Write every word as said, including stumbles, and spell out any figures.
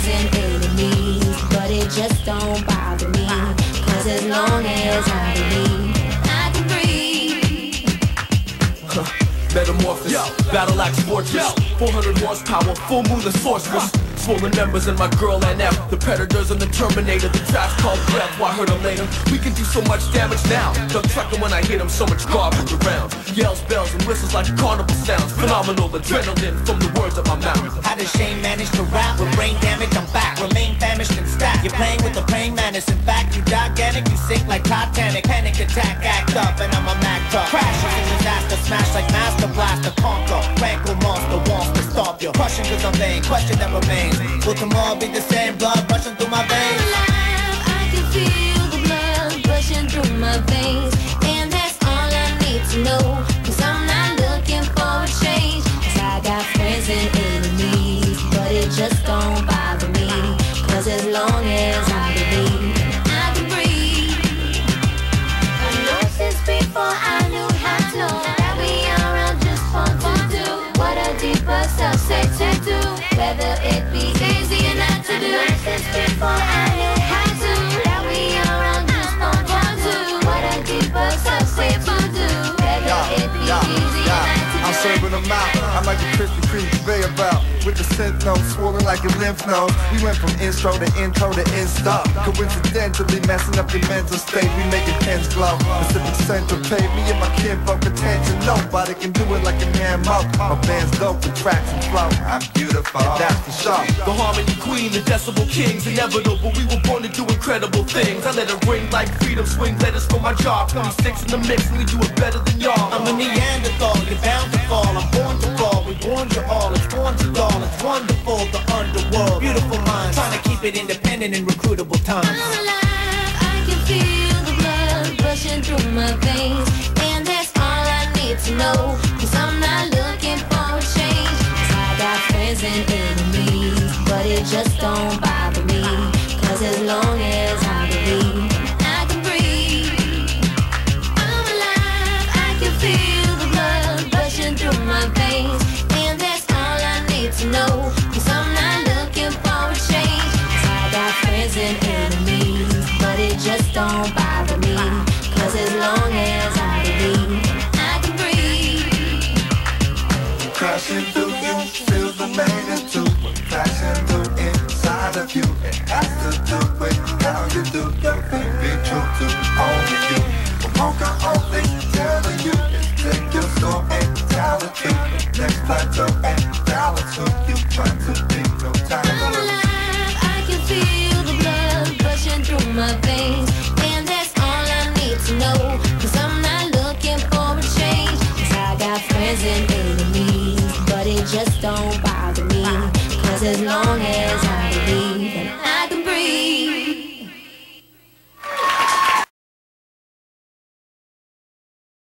friends and enemies, but it just don't bother me, cause as long as I believe, I can breathe. Huh. Metamorphosis, yo. Battle axe fortress, four hundred horsepower, full moon and sorceress. Swollen members and my girl N F, the predators and the Terminator, the trash called breath. Why hurt them later? We can do so much damage now. Duck trucking when I hit them, so much garbage around. Yells, bells, and whistles like carnival sounds. Phenomenal adrenaline from the words of my mouth. How does Shane manage to rap with brain damage? I'm back, remain famished and stacked. You're playing with the praying madness. In fact, you gigantic, you sink like Titanic. Panic attack, act up, and I'm a Mack truck. Crashes in disaster, smash like Master Blaster. Conquer, rankle monster wants to stop you. Crushing cause I'm vain, question that remains. Will tomorrow be the same, blood rushing through my veins? Alive, I can feel the blood rushing through my veins, and that's all I need to know, cause I'm not looking for a change, cause I got friends and enemies, but it just don't bother me, cause as long as I believe, I can breathe. I know since before I knew how to, that we are all just fun to do, what a deeper self say to do, whether it be easy or not to do. Since before I knew how to, that we are all just fun to do, what a deeper self say to do, whether it be easy or not to do. I'm serving them out, I'm like a Krispy Kreme conveyor belt, with the synth notes swollen like your lymph nodes. We went from intro to intro to insta, coincidentally messing up your mental state. We making pens glow, Pacific Central paid me and my kinfolk attention. Nobody can do it like a man mo. My band's dope with tracks and flow. I'm beautiful, that's for sure. The harmony queen, the decibel kings, inevitable. We were born to do incredible things. I let it ring like freedom, swing letters for my job. twenty-six in the mix, and we do it better than y'all. I'm a Neanderthal, you're bound to fall. I'm born to fall, we born you all. It's born to doll, it's wonderful, the underworld. Beautiful minds, trying to keep it independent in recruitable times. I'm alive, I can feel the blood rushing through my veins, and that's all I need to know, cause I'm not looking for a change, cause I got friends and enemies, but it just don't bother me, cause as long as I believe, I can breathe. I'm alive, I can feel the blood rushing through my veins, and that's all I need to know, cause I'm not looking for a change, cause I got friends and enemies, but it just don't bother me, cause as long as I believe, I can breathe. Crashing through you, feel the magnitude, crashing through inside of you. It has to do with how you do your thing, be true to only you. But won't I only telling you is take your soul and tell it to the next plateau and balance who you trying to be. No time. I'm alive, I can feel the blood rushing through my veins, and that's all I need to know, cause I'm not looking for a change, cause I got friends and enemies, but it just don't bother me, cause as long